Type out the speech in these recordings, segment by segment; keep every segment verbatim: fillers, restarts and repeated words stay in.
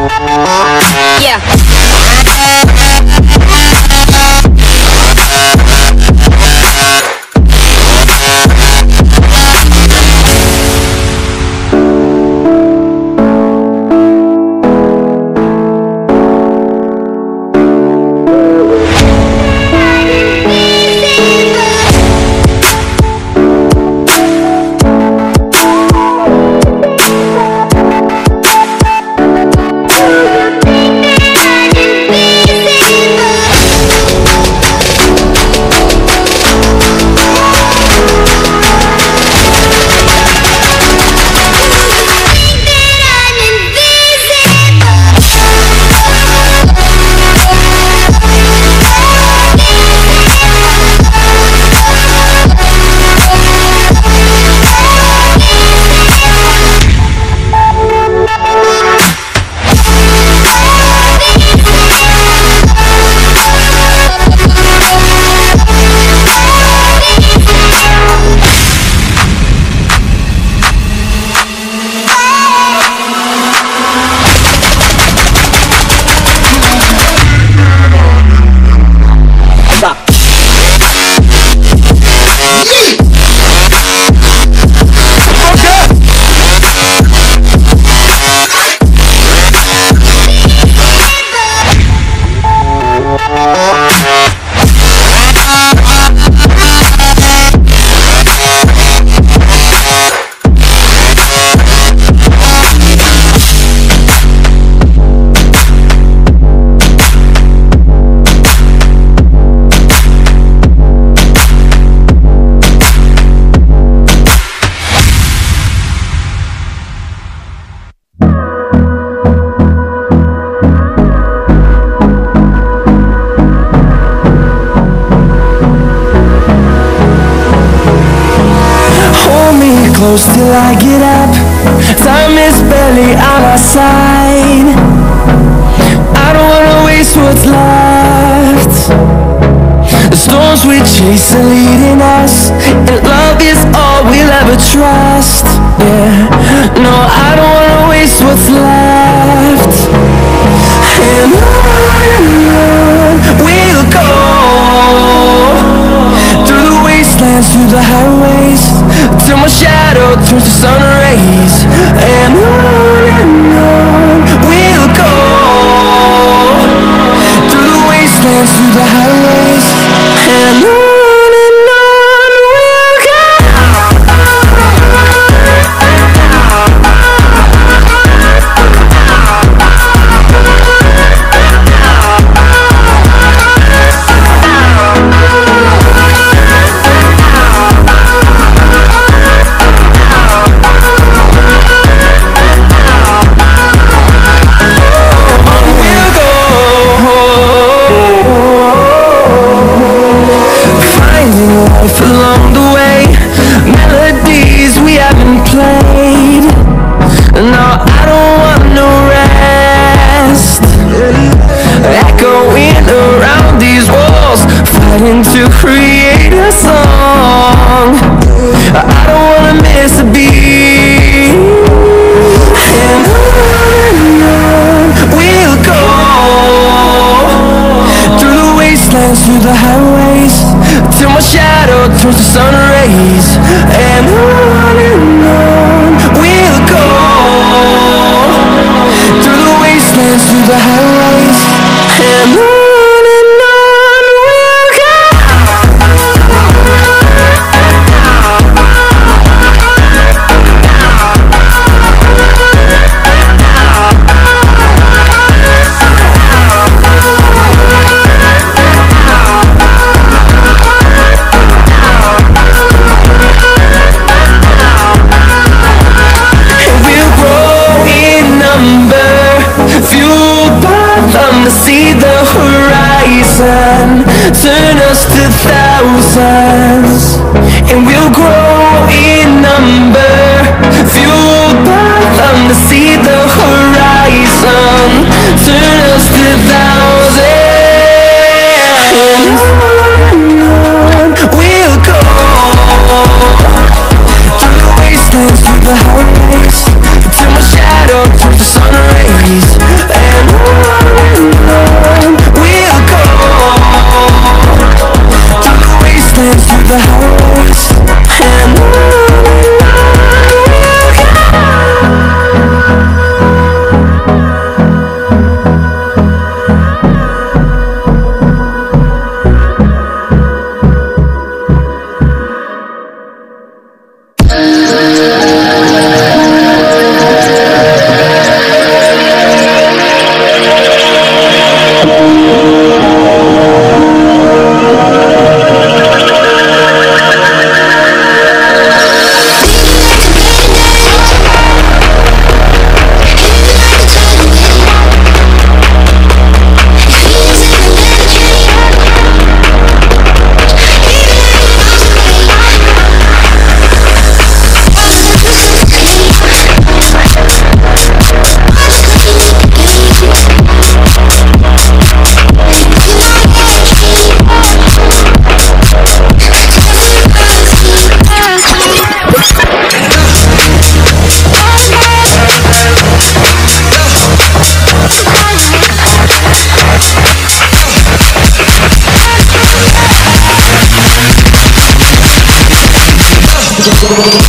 Yeah. Close till I get up. Time is barely on our side. I don't wanna waste what's left. The storms we chase are leading us, and love is all we'll ever trust. Yeah, no, I don't wanna waste what's left. And on we'll go, through the wastelands, through the highways, till my shadow turns to sun rays. And on and on we'll go, through the wastelands, through the highways. And on and on we'll go. Along the way, melodies we haven't played. No, I don't want no rest. Echoing around these walls, fighting to create a song. I don't wanna miss a beat. And on and on we'll go, through the wastelands, through the highways, till my shadow turns to sun rays. And on and on we'll go, through the wastelands, through the highways. And on and on we'll go. See the horizon, turn us to thousands, and we'll grow in number, fueled by them. To see the horizon, turn us to thousands, and on and on we'll go, through the wastelands, through the highways, till my shadow turns to sun rays.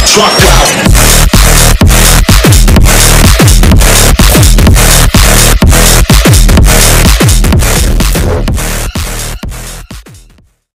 truck out.